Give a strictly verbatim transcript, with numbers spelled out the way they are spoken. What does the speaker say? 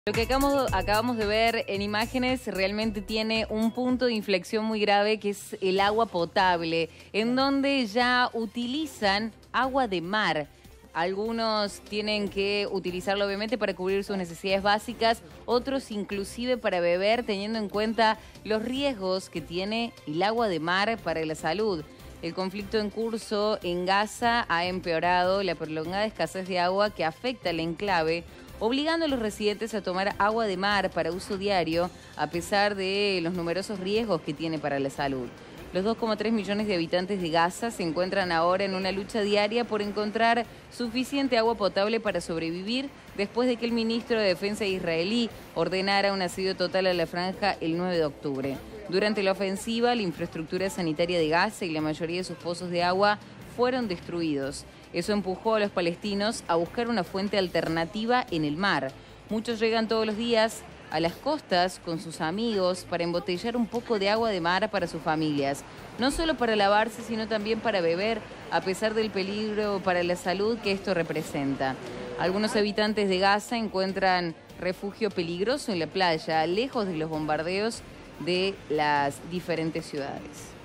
Lo que acabamos, acabamos de ver en imágenes realmente tiene un punto de inflexión muy grave, que es el agua potable, en donde ya utilizan agua de mar. Algunos tienen que utilizarlo obviamente para cubrir sus necesidades básicas, otros inclusive para beber, teniendo en cuenta los riesgos que tiene el agua de mar para la salud. El conflicto en curso en Gaza ha empeorado la prolongada escasez de agua que afecta al enclave, obligando a los residentes a tomar agua de mar para uso diario, a pesar de los numerosos riesgos que tiene para la salud. Los dos coma tres millones de habitantes de Gaza se encuentran ahora en una lucha diaria por encontrar suficiente agua potable para sobrevivir, después de que el ministro de Defensa israelí ordenara un asedio total a la franja el nueve de octubre. Durante la ofensiva, la infraestructura sanitaria de Gaza y la mayoría de sus pozos de agua fueron destruidos. Eso empujó a los palestinos a buscar una fuente alternativa en el mar. Muchos llegan todos los días a las costas con sus amigos para embotellar un poco de agua de mar para sus familias. No solo para lavarse, sino también para beber, a pesar del peligro para la salud que esto representa. Algunos habitantes de Gaza encuentran refugio peligroso en la playa, lejos de los bombardeos de las diferentes ciudades.